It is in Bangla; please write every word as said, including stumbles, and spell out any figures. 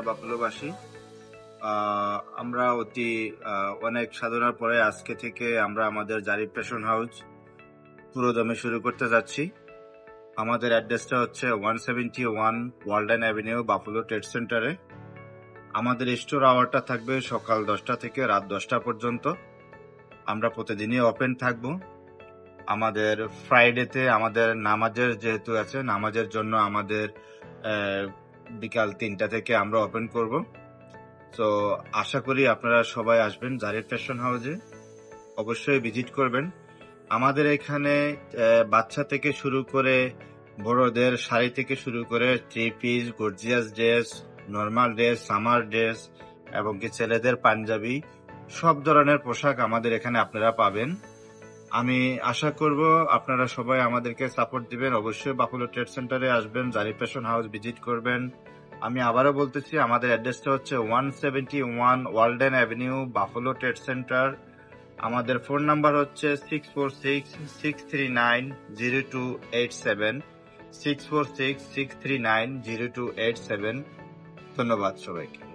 বাফুলোবাসী। আমরা অতি অনেক সাধনার পরে আজকে থেকে আমরা আমাদের জারিফ ফ্যাশন হাউস পুরোদমে শুরু করতে যাচ্ছি। আমাদের অ্যাড্রেসটা হচ্ছে one seventy one Walden avenue, Buffalo trade সেন্টারে। আমাদের স্টোর আওয়ারটা থাকবে সকাল দশটা থেকে রাত দশটা পর্যন্ত। আমরা প্রতিদিনই ওপেন থাকবো। আমাদের ফ্রাইডেতে আমাদের নামাজের যেহেতু আছে, নামাজের জন্য আমাদের বিকাল তিনটা থেকে আমরা ওপেন করব। তো আশা করি আপনারা সবাই আসবেন জারিফ ফ্যাশন হাউসে, অবশ্যই ভিজিট করবেন। আমাদের এখানে বাচ্চা থেকে শুরু করে বড়দের শাড়ি থেকে শুরু করে three piece, gorgeous dress, normal dress, summer dress এবং কি ছেলেদের পাঞ্জাবি, সব ধরনের পোশাক আমাদের এখানে আপনারা পাবেন। আমি আশা করব আপনারা সবাই আমাদেরকে সাপোর্ট দিবেন। অবশ্যই বাফুলো ট্রেড সেন্টারে আসবেন, জারিফ ফ্যাশন হাউস ভিজিট করবেন। আমি আবারও বলতেছি, আমাদের অ্যাড্রেসটা হচ্ছে one seventy one Walden avenue, Buffalo trade center. আমাদের ফোন নাম্বার হচ্ছে six four six six three nine zero two eight seven six four six six three nine zero two eight seven. ধন্যবাদ সবাইকে।